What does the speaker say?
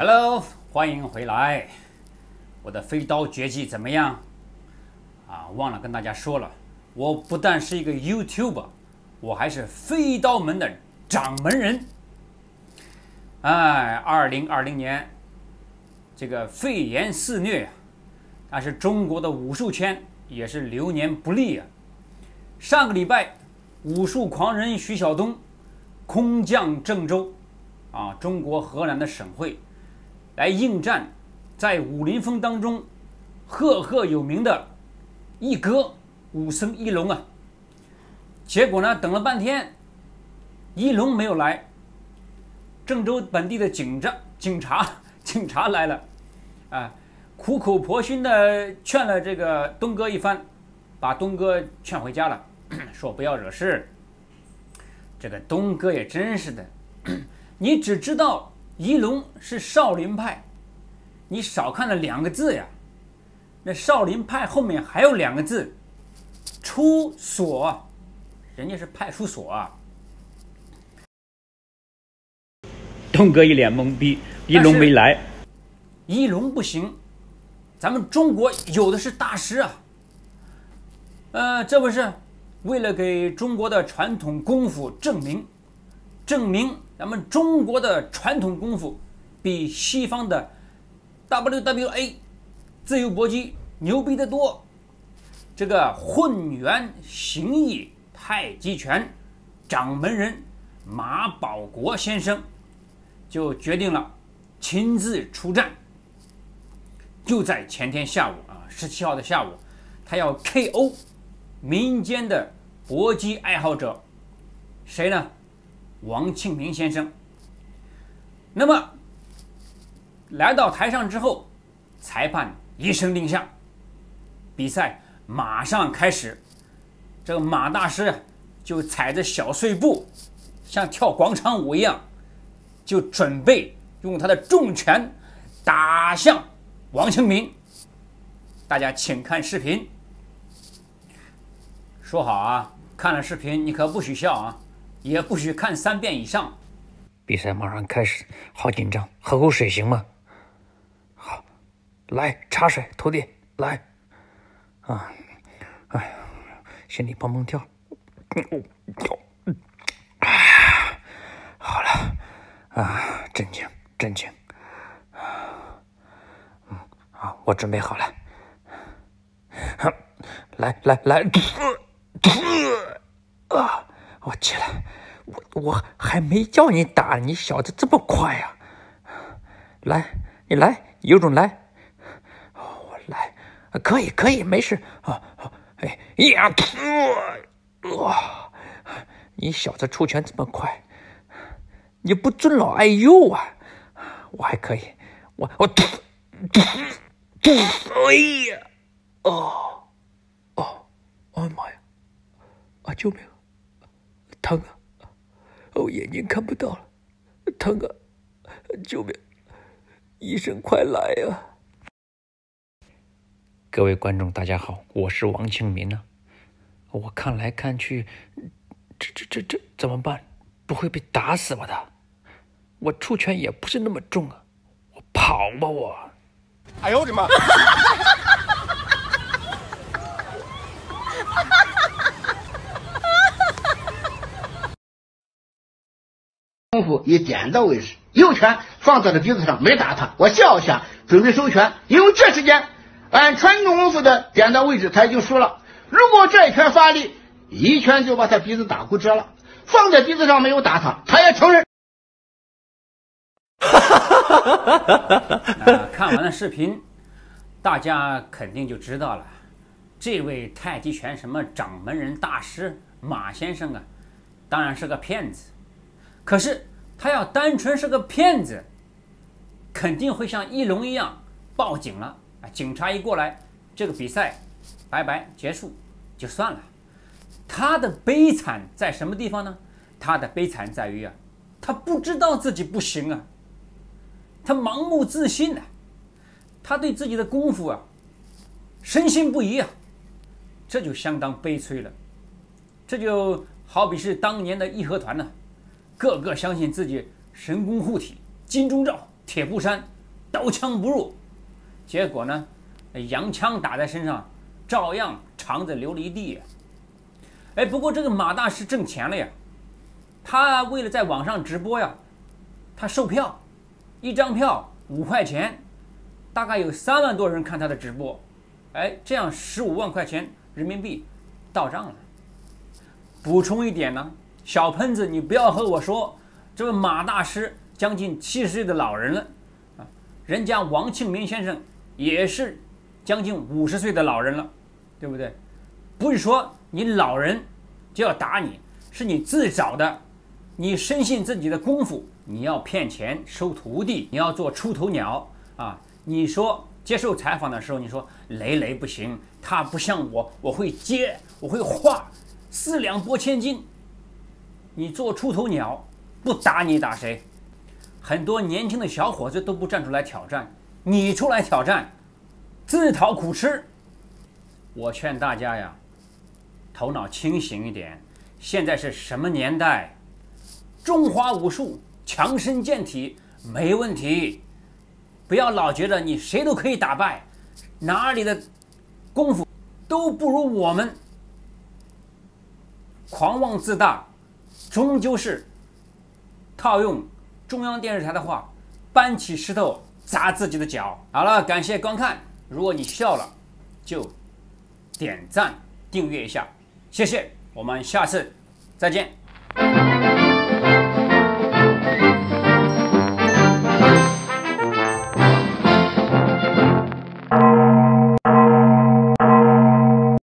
Hello， 欢迎回来。我的飞刀绝技怎么样？忘了跟大家说了，我不但是一个 YouTuber， 我还是飞刀门的掌门人。2020年这个肺炎肆虐，但是中国的武术圈也是流年不利啊。上个礼拜，武术狂人徐晓东空降郑州，中国河南的省会。来应战在武林风当中赫赫有名的一哥武僧一龙啊，结果呢等了半天，一龙没有来，郑州本地的警察来了，苦口婆心的劝了这个东哥一番，把东哥劝回家了，说不要惹事。这个东哥也真是的，你只知道一龙是少林派，你少看了2个字呀。那少林派后面还有2个字，出所，人家是派出所啊。东哥一脸懵逼，一龙没来。一龙不行，咱们中国有的是大师啊。这不是为了给中国的传统功夫证明咱们中国的传统功夫比西方的 WWE 自由搏击牛逼得多。这个混元形意太极拳掌门人马保国先生就决定了亲自出战。就在前天下午17号的下午，他要 KO 民间的搏击爱好者，谁呢？王庆明先生。那么来到台上之后，裁判一声令下，比赛马上开始。这个马大师就踩着小碎步，像跳广场舞一样，就准备用他的重拳打向王庆明。大家请看视频。说好看了视频你可不许笑也不许看3遍以上。 比赛马上开始，好紧张，喝口水行吗？好，来茶水，徒弟来。心里蹦蹦跳。好了，镇静。我准备好了。来，我起来。我还没叫你打，你小子这么快呀！来，你来，有种来！我来，可以，没事你小子出拳这么快，你不尊老爱幼啊！我还可以，我哎呀妈呀！救命！疼啊！眼睛看不到了，疼啊！救命！医生快来啊！各位观众大家好，我是王庆民啊。我看来看去，这怎么办？不会被打死吧的？我出拳也不是那么重啊，我跑吧我！ 哎呦我的妈！ 功夫以点到为止，右拳放在了鼻子上，没打他。我笑一下，准备收拳，因为这时间按传统功夫的点到位置，他已经输了。如果这一拳发力，一拳就把他鼻子打骨折了。放在鼻子上没有打他，他也承认。 看完了视频，大家肯定就知道了，这位太极拳什么掌门人大师马先生当然是个骗子。可是他要单纯是个骗子，肯定会像一龙一样报警了。警察一过来，这个比赛拜拜结束就算了。他的悲惨在什么地方呢？他的悲惨在于他不知道自己不行他盲目自信他对自己的功夫深信不疑这就相当悲催了。这就好比是当年的义和团个个相信自己神功护体、金钟罩、铁布衫， 刀枪不入。结果呢，洋枪打在身上，照样肠子流了一地。不过这个马大师挣钱了呀，他为了在网上直播呀，他售票，一张票5块钱，大概有3万多人看他的直播，这样15万块钱人民币到账了。补充一点呢，小喷子，你不要和我说这位马大师将近70岁的老人了啊，人家王庆民先生也是将近50岁的老人了，对不对？不是说你老人就要打你，是你自找的。你深信自己的功夫，你要骗钱收徒弟，你要做出头鸟啊！你说接受采访的时候，你说雷雷不行，他不像我，我会接，我会画，4两拨千斤。你做出头鸟，不打你打谁？很多年轻的小伙子都不站出来挑战，你出来挑战，自讨苦吃。我劝大家呀，头脑清醒一点。现在是什么年代？中华武术强身健体没问题，不要老觉得你谁都可以打败，哪里的功夫都不如我们。狂妄自大，终究是套用中央电视台的话，搬起石头砸自己的脚。好了，感谢观看，如果你笑了，就点赞订阅一下，谢谢，我们下次再见。